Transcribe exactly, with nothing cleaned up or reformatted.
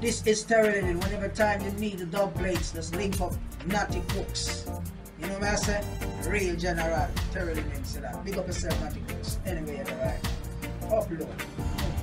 This is Terrell. Whenever time you need the dub plates, just link up Natty Cooks. You know what I say? Real general. Terrell in that. Big up yourself, Natty Cooks. Anyway, alright. Upload.